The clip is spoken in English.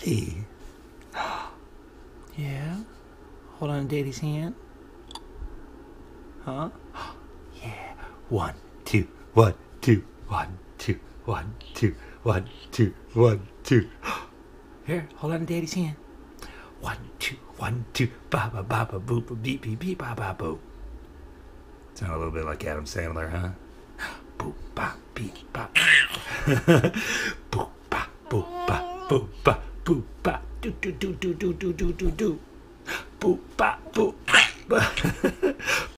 Daddy. Yeah? Hold on to Daddy's hand. Huh? Yeah. 1, 2, 1, 2, 1, 2, 1, 2, 1, 2, 1, 2. Here, hold on to Daddy's hand. 1, 2, 1, 2, ba ba ba ba boo ba beep beep beep ba ba boo. Sound a little bit like Adam Sandler, huh? Boo ba beep ba. Boo ba boo ba boo ba boo ba do do do do do do do do do. Boo ba boo ba.